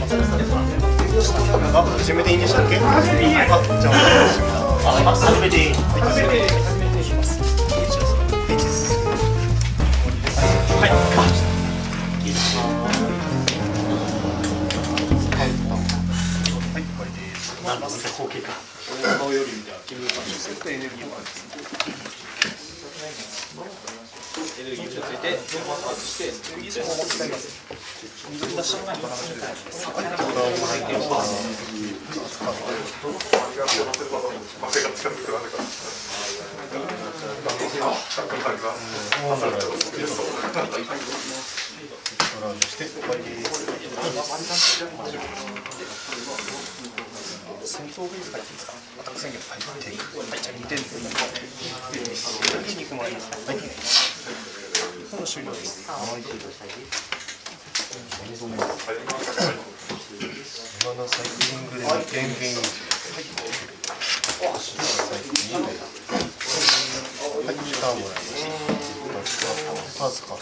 あ、始めていいんでしたっけ？あ、じゃあお願いします。始めていい。始めていきます。はい。はい、終わりです。なんだ、後継か。顔より見たら、キムタクセットエネルギーはですね。エネルギーをついて、外して、エネルギーを使います。水出しないから始めたいです。はい、これを入っています。して終わりです。戦闘ベース入っていいですか？アタック宣言入って、はい、じゃあ2点です。筋肉もらいます。はい。もう終了です。今のサイクリングで2点ゲイン。はい。サイクリングで。はい、時間もらいました。パスか。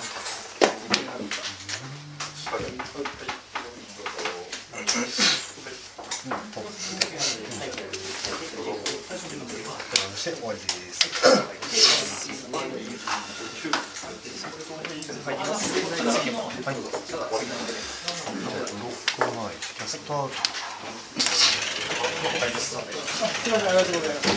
して終わりです。はい。6枚キャストアウト。はい。すみません、ありがとうございます。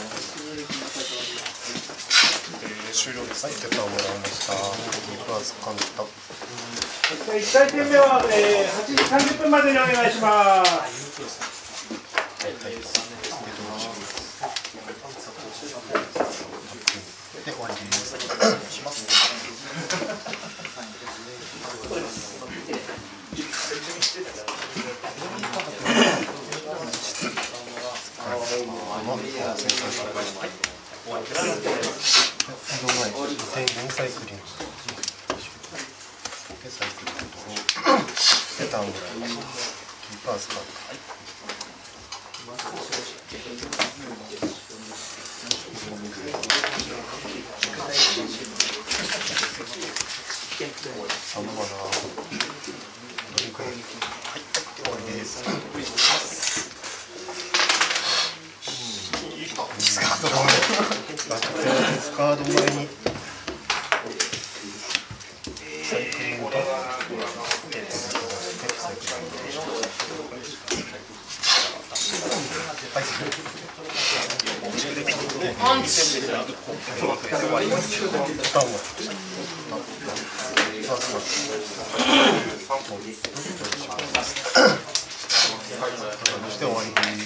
終了です。はい、結果をもらいました。2パーツ簡単。 1回戦目は、8時30分までにお願いします。 で、終わりです。します。サイクリング。サイクリングとペタンぐらいました。キーパースか。サムマナドリンク。はい、終わりです。ディスカード前。ディスカード前に。サイクリングと。パンチ。して終わりです。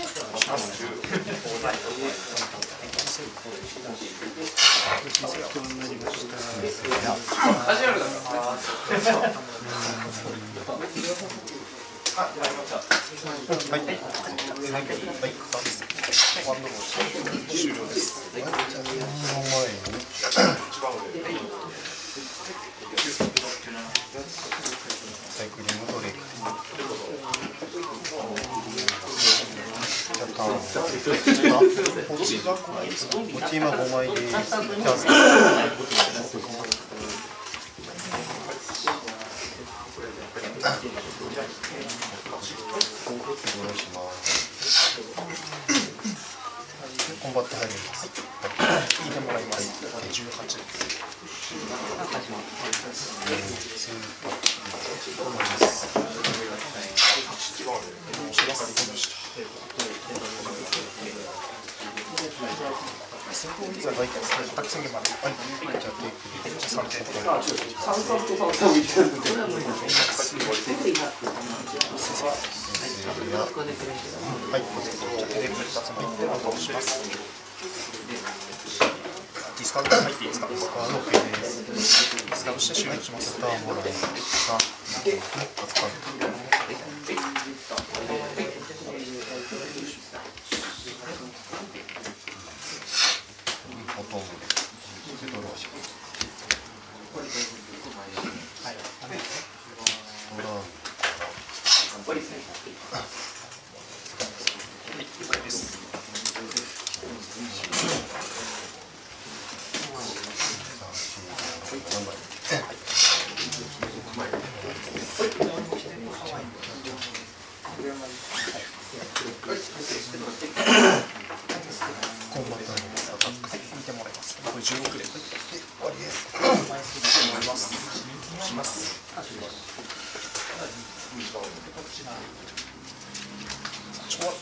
終了です。サイクリングトレイ。こっち今5枚で。コンバット入ります。聞いてもらいます。18。先行リーザー大体アタック宣言まで。はい。じゃあテイクで3点で。はい。ディスカウント入っていいですか？ディスカウント OK です。ディスカウントして終了します。スターもらいました。扱う。ほとんどでドローします。はい。ドラはい、です。何枚？ します。ちょわ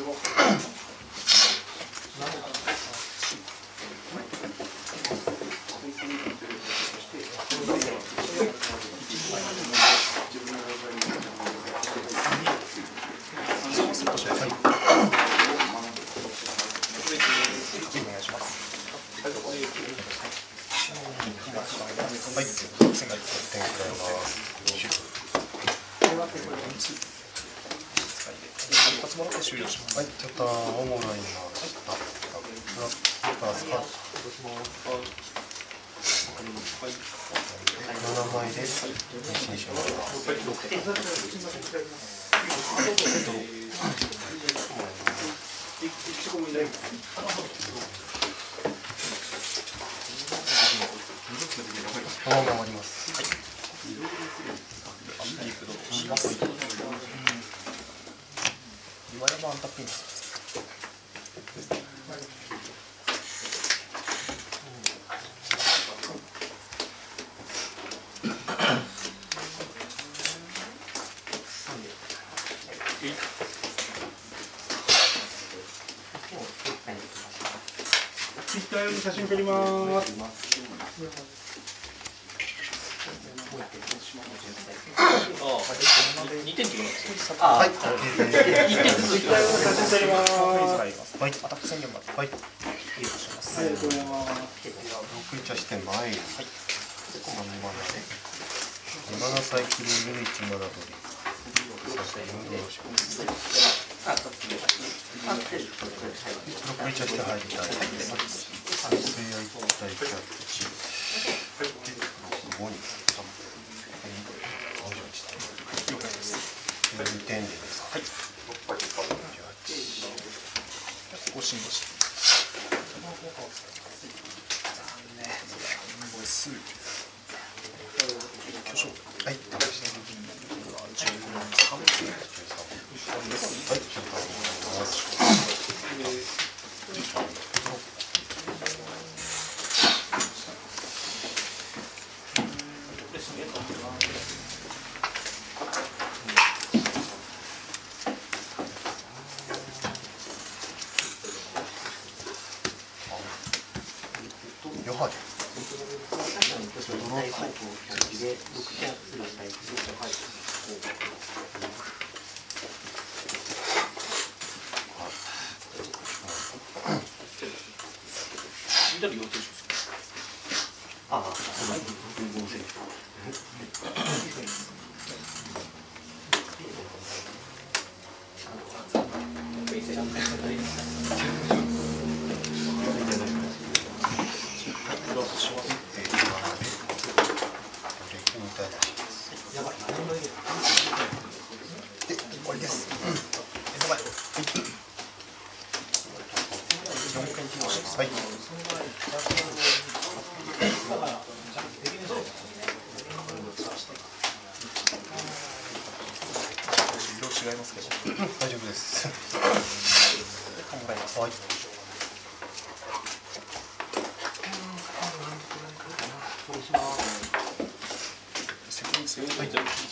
はい、線が1点くらいます。一発もらって終了します。はい、ちょっとおもろいな。7枚で1にします。このまま終わります。はい。岩山アンタッピング。 ツイッター用に写真撮ります。 2点って言うんですよ。 はい。 1点ずつ。 ツイッター用の写真撮ります。 はい。アタック宣言まで。はい。 ありがとうございます。 6一して前に。はい。7サイクル1マラドリ。6一して入りたい。水合い対キャッチ。5に2点でです。 はい。ご進歩して。 はい、試して。 余波で。 で、終わりです。はい。色違いますけど。 大丈夫です。 もらいます。 はい。 はい。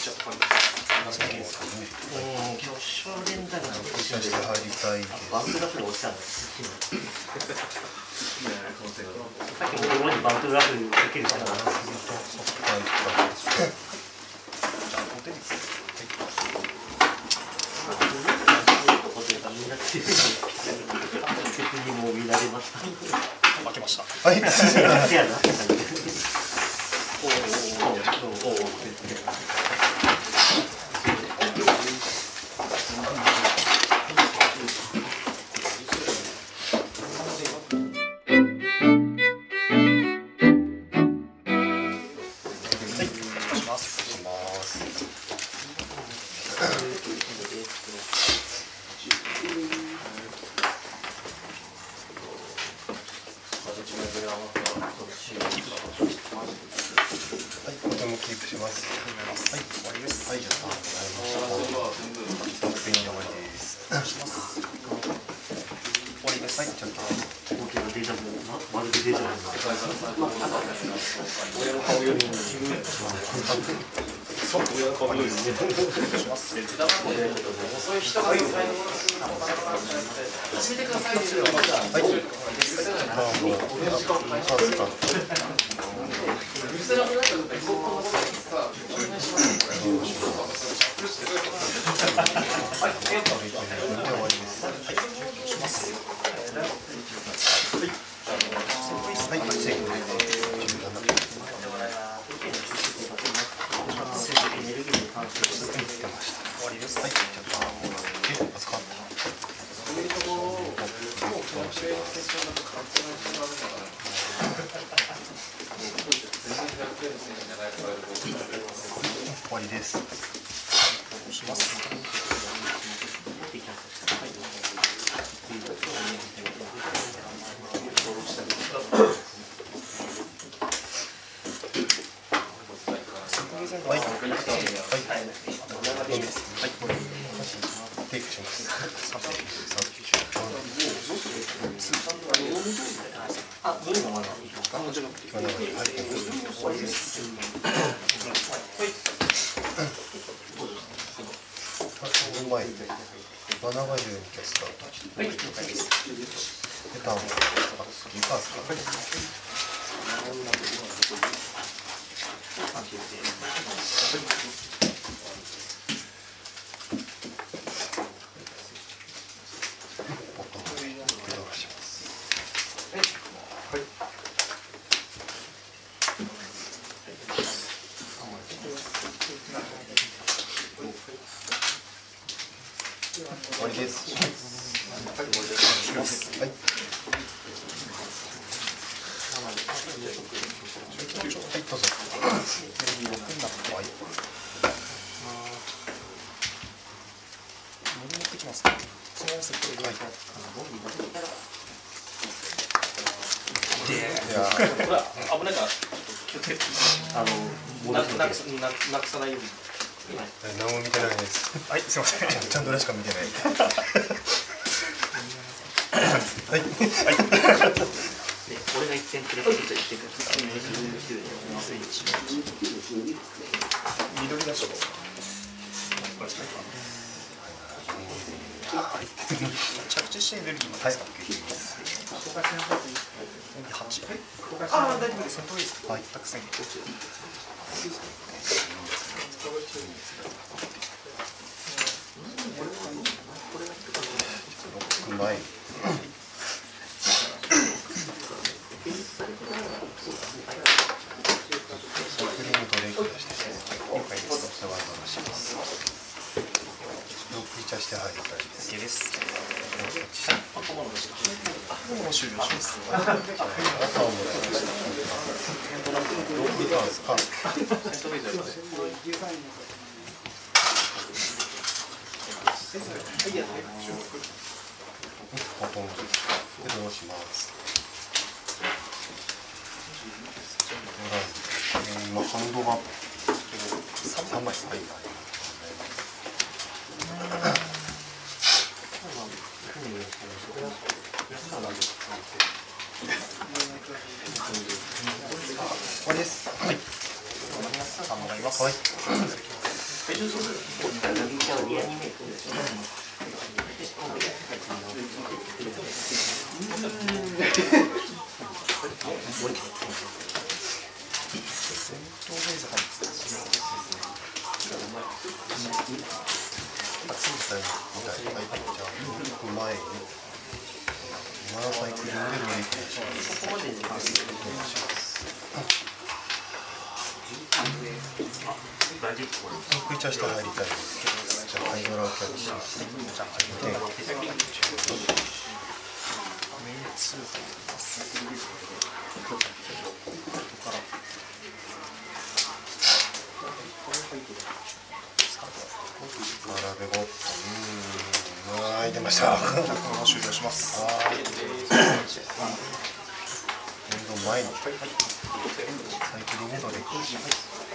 して入りたいです。 バンクラフで落ちたんですさっきもロにバンクラフできるからな。みんな強い別にもう見られました。 負けました。 はい。とてもキープします。はい、終わりです。はい、ありがとうございました。終わりです。終わりです。はい、ちょっと。 出てる。俺の顔よりもそう俺の顔よりも遅い人がいる。始めてください。 終わりです。します。はい。テイクします。 あ、どれもまだ。 前で7が10にキャスターはい、了解です。で、ターンいかがですか。終わりです。はい。はい、どうぞ。はい。 乗り持ってきますか。そのセットで。はい。 いや。 これは危ないから気をつけて。なくさないように。 何も見てないです。 はい、すみません。 ちゃんと俺しか見てない。はい。はい。 俺が1点くれて1点くれて緑だしょ。着地してエネルギーまで使って。8。ああ、大丈夫です。その通りです。はい、たくさん。 うまい。クリームとレイク出して、了解です。お世話にします。プリチャして入りたいです。 OK です。もう終了します。 朝をもらいました。どう見たんですか。ほとんどです。で、どうします。今ハンドが3枚です。はい。終わりです。はい。 頑張ります。 はい。前に7サイクリングで乗り切りします。クイチャーして入りたいです。じゃあハイドラをキャッチします。はい、出ました。 終了します。 はい。前にサイクリングで乗り切りします。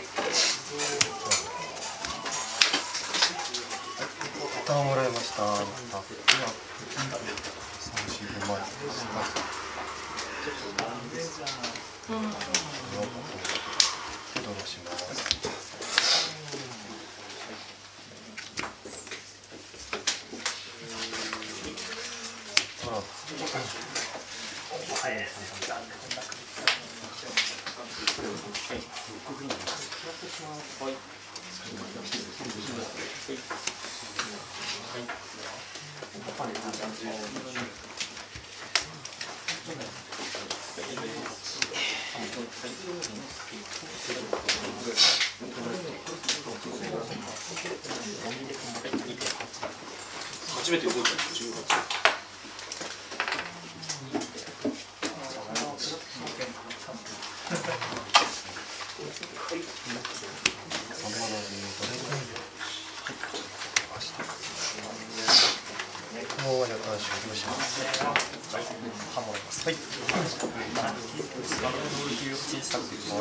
ターンもらいました。3、4分前です。 手ドロします。 早いですね。初めて動いたんです。 もう若干終了します。 ハモります。はい。小さく。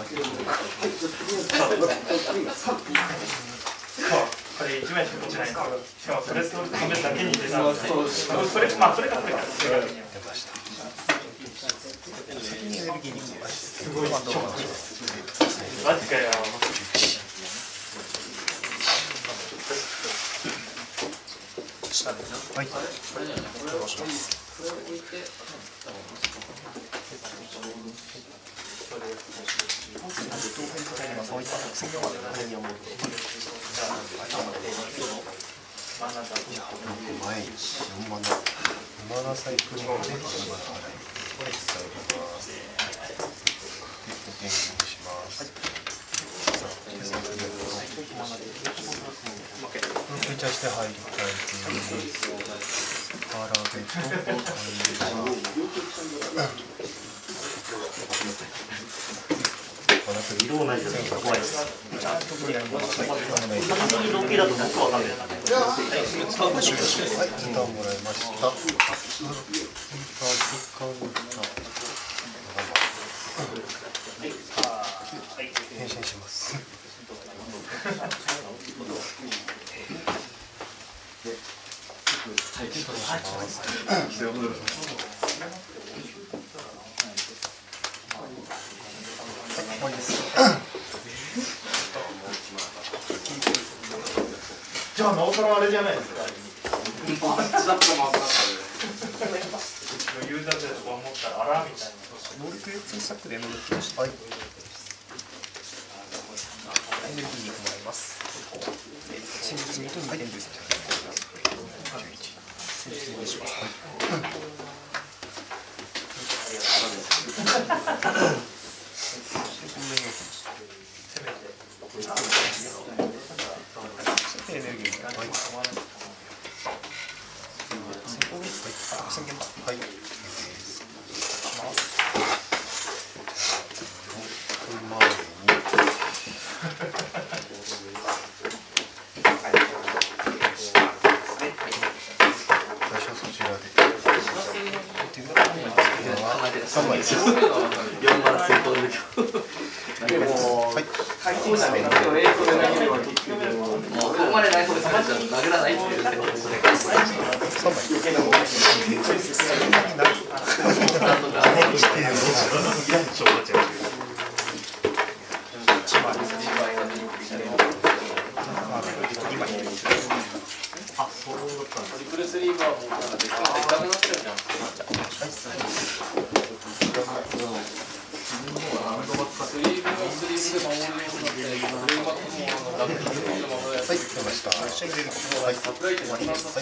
これ1枚しか落ちないんですけど、しかもそれと食べだけに出たので、それかこれか。出ました。先にエネルギーにすごい。マジかよ。はい。どうします。 前に4マナサイクルをね、これ使います。電源します。フィーチャーして入りたいというパラベと色同じです。怖いです。 ちゃんとやります。 ロン毛だと僕は分かんない。 はい、時間もらいました。変身します。はい、です。 じゃあなおさらあれじゃないですか。 余裕だってと思ったらあらみたいな。能力小さくで乗る気がして。はい。エネルギーにもらいます。戦術2と2でエンドさせてください。11。戦術2にします。はい。エネルギー。はい。宣言だ。はい。 4枚戦闘ででも回転したね、映像で投げればもうここまでない方で投げらないっていう選択肢で返す。余計なものがあ、そうだったんです。トリプルスリーブはもうなんかでかくなってるじゃん。スリーブで守るようになって、 はい、来ました。はい、サプライズ終わります。はい、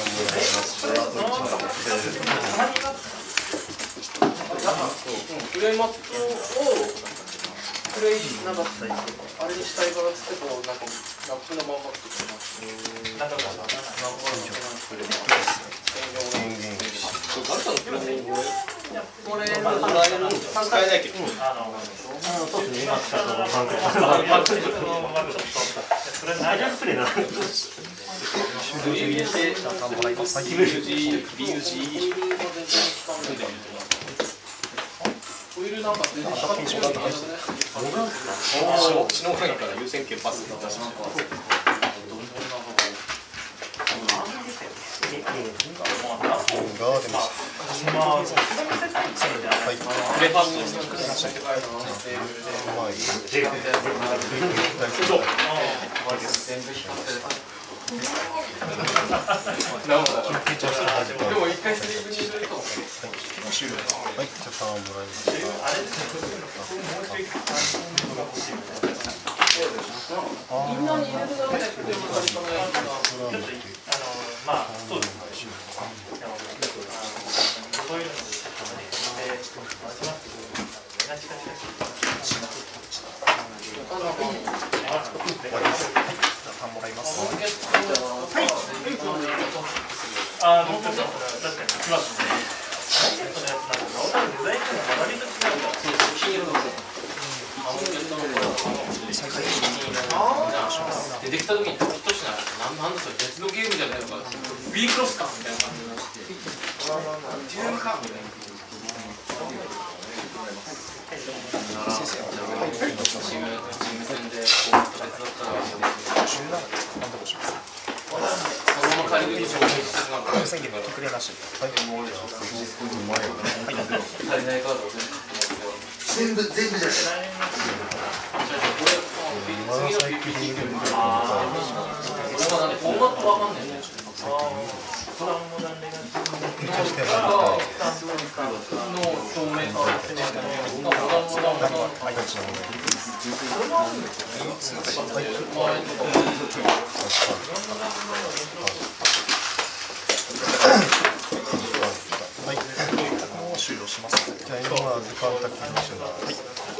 プレイマットをプレイなんかあれにしたいからつってこうなんかラップのまま作ってます。なんかこれ使えないけど。 そうですね。今使ったのそれナイジャースプレーな。 ホイールなんか全然しの影から優先権パス出します。 が出ました。 プレハンにして世界のテーブルで全部光ってる。でも一回スリーブにすると。 はい、じゃあターンもらいました。 みんなに入れるだけでっていうのがあるかな。 まあそうですね。そういうのでもらいます。 確かに来ますね。ラケットのやつなんか、デザインが割と違うから。 出てきた時にドキッとしない。なんだそれ別のゲームじゃないのか。Bクロスかみたいな感じになって。ゲームかみたいな。先生はチーム戦で別だったらそのまま仮に上手にしてしまうから。 宣言がくれなし。はい。もう足りないカードを全部じゃない。次の PPT っていうのは俺はフォーマットわかんないんだよ。の表面から終了します。じゃあ今時間だけにします。はい。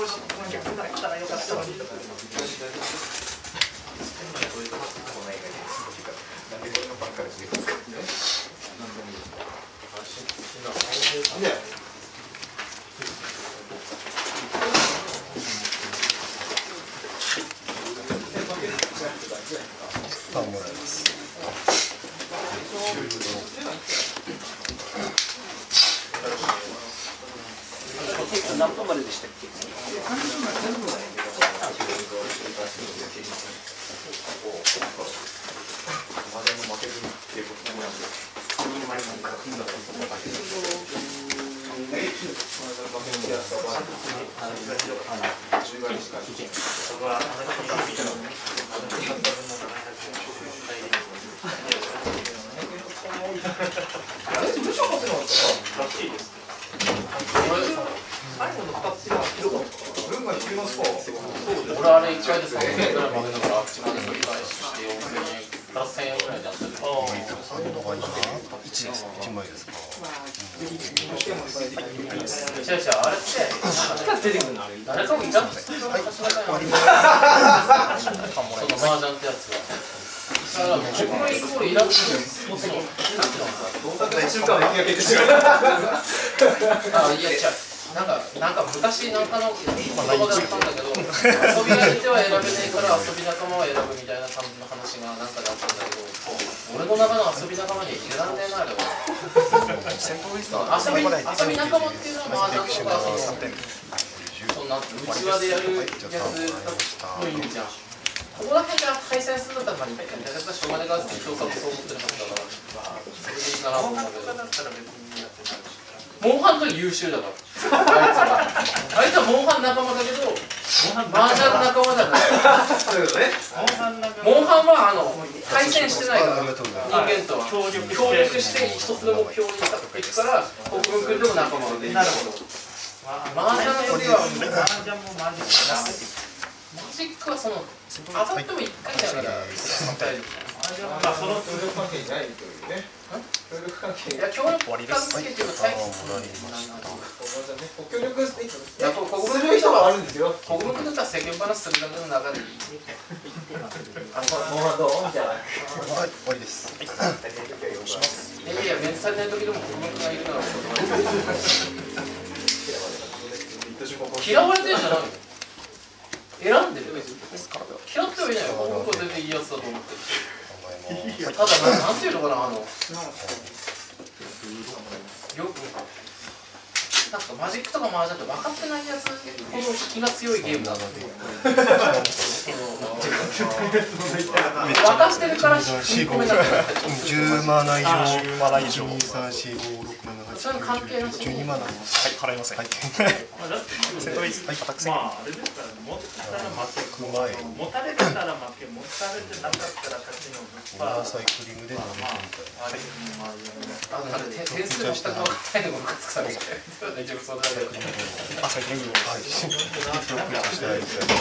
ターンもらいます。 何分まででしたっけ？ 俺あれ1回で3件ぐらい負けたからあっちまで取り返して4000円から1000円ぐらいであったけど 1枚ですか。 違うあれって出てくるの誰かもいたんですよ。その麻雀ってやつがだから自分イコールイラクのいや違うなんか昔なんかの言葉だったんだけど遊び相手は選べないから遊び仲間は選ぶみたいな感じの話がなんかであったんだけど俺の中の遊び仲間には入れらんねえなあれは遊び仲間っていうのは麻雀とかそんな内輪でやるやつの意味じゃんここだけじゃ対戦するんだったら何かやったらしょうがないからって調査もそう思ってるはずだからそれでいいかなと思うんだけどモンハンと優秀だからあいつはモンハン仲間だけど麻雀仲間だからモンハンは対戦してないから人間とは協力して一つの目標にいくから国分君とも仲間でなるほど麻雀の時はマジックはその当たっても1回だからまあその協力関係ないというね協力関係いや協力関係っていうか協力する人があるんですよ国分君だったら世間話するだけの中でいいモンハンどうみたいなはい終わりです。 いやメンツ足りない時でも国分君がいるから嫌われてるんじゃないの選んでる嫌ってはいないよ僕は全然いいやつだと思ってるただなんていうのかなよくなんかマジックとか麻雀って分かってないやつほど気が強いゲームだなっていう分かってるから引っ込めなくなって 10マナ以上、2、3、4、5、6、7、8、 そういう関係なしに 12万なんです。 払いません。 はい。 セットウィズ、アタック戦。 まああれですから持ったら負け、持たれたら負け、持たれてなかったら勝ちのオーバーサイクリングで飲み込みたい。 点数が全く分かんないのがムカつくさみたいな。大丈夫そうだけど。 あ、サイクリング。 はい。記録してないみたいな。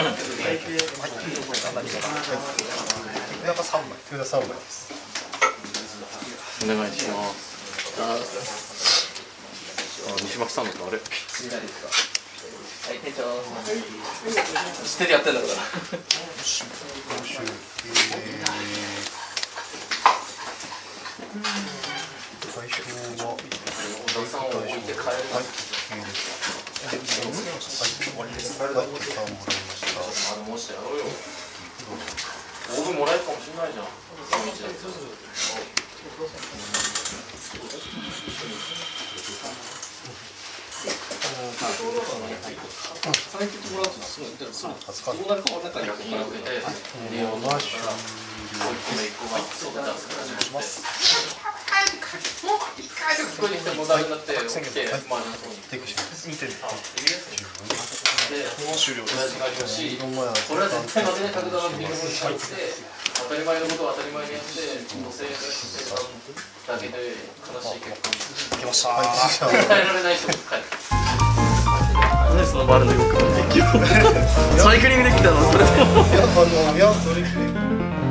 なんか3枚。手札3枚です。 お願いします。西巻さんのとあれ。はい店長。知ってるやってんだから。 最初は小田さんを置いて帰る。 はい。終わりです。はい。もらいました。 もうしてやろうよ。オーブンもらえるかもしれないじゃん。最近もらうとすごいそうなるかもなんか逆になってて、リオマッシュそうだします。もう一回で聞こえてきてもダメになって、オッケーまあテイクします。 見てる。 で、もう終了です。これは絶対負けない角度がビッグボールに入って、当たり前のことを当たり前にやって、5000円だけで悲しい結果に。 来ました。 耐えられない人も帰る。何でそのバルの動きをサイクリングできたのそれ。 いや、それ